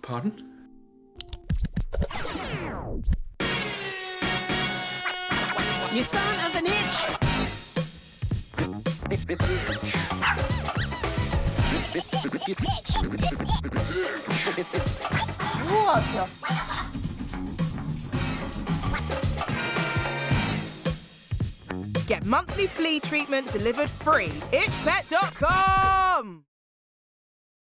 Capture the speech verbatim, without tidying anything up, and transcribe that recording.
pardon? You son of an itch! What the... Get monthly flea treatment delivered free. itch pet dot com!